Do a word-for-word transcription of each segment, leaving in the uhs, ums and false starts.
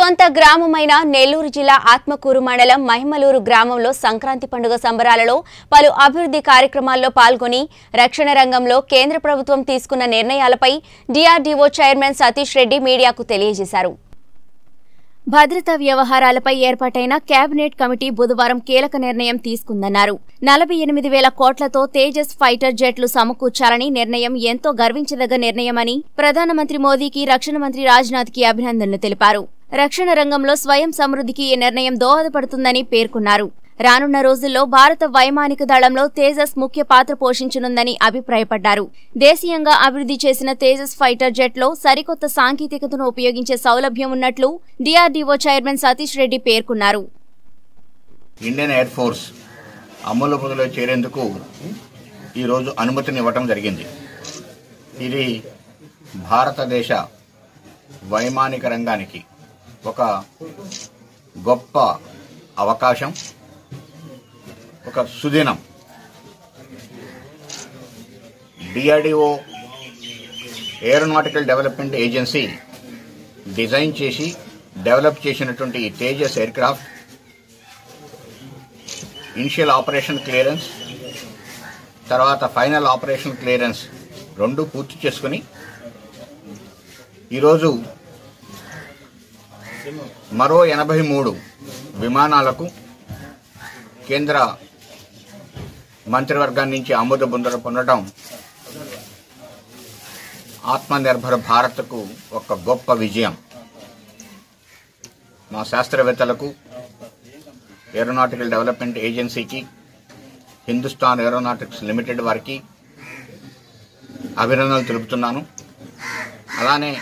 సొంత గ్రామమైన నెల్లూరు జిల్లా ఆత్మకూరు మండలం మహిమలూరు గ్రామంలో సంక్రాంతి పండుగ సంబరాలలో పలు అభివృద్ధి కార్యక్రమాల్లో పాల్గొని రక్షణ రంగంలో కేంద్ర ప్రభుత్వం తీసుకున్న నిర్ణయాలపై డిఆర్డీఓ చైర్మన్ సతీష్ రెడ్డి మీడియాకు తెలియజేశారు. భద్రతా వ్యవహారాలపై ఏర్పాటైన కేబినెట్ కమిటీ బుధవారం కీలక నిర్ణయం తీసుకుందన్నారు. నలభై ఎనిమిది వేల కోట్లతో తేజస్ ఫైటర్ జెట్లు సమకూర్చాలని నిర్ణయం ఎంతో గర్వించదగ్గ నిర్ణయమని ప్రధానమంత్రి మోదీకి రక్షణ మంత్రి రాజ్నాథ్ కి అభినందనలు తెలిపారు. రక్షణ రంగంలో స్వయం సమృద్ధికి ఈ నిర్ణయం దోహదపడుతుందని పేర్కొన్నారు. రానున్న రోజుల్లో భారత వైమానిక దళంలో తేజస్ ముఖ్య పాత్ర పోషించనుందని అభిప్రాయపడ్డారు. దేశీయంగా అభివృద్ధి చేసిన తేజస్ ఫైటర్ జెట్లో సరికొత్త సాంకేతికతను ఉపయోగించే సౌలభ్యం ఉన్నట్లు డిఆర్డీఓ చైర్మన్ సతీష్ రెడ్డి పేర్కొన్నారు. ఇండియన్ ఎయిర్ ఫోర్స్ అమలు పొదలో చేరేందుకు ఈరోజు అనుమతినివ్వటం జరిగింది. ఇది భారతదేశ వైమానిక రంగానికి ఒక గొప్ప అవకాశం, ఒక సుదినం. DRDO aeronautical development agency design చేసి డెవలప్ చేసినటువంటి ఈ Tejas aircraft initial operation clearance, తర్వాత ఫైనల్ ఆపరేషన్ క్లియరెన్స్ రెండు పూర్తి చేసుకుని ఈరోజు మరో ఎనభై మూడు విమానాలకు కేంద్ర మంత్రివర్గం నుంచి ఆమోద ముద్ర పొందడం ఆత్మనిర్భర్ భారత్కు ఒక గొప్ప విజయం. మా శాస్త్రవేత్తలకు, ఏరోనాటికల్ డెవలప్మెంట్ ఏజెన్సీకి, హిందుస్థాన్ ఏరోనాటిక్స్ లిమిటెడ్ వారికి అభినందనలు తెలుపుతున్నాను. అలానే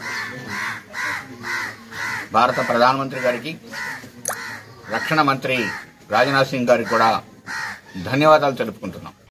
భారత ప్రధానమంత్రి గారికి, రక్షణ మంత్రి రాజ్నాథ్ సింగ్ గారికి కూడా ధన్యవాదాలు తెలుపుకుంటున్నాం.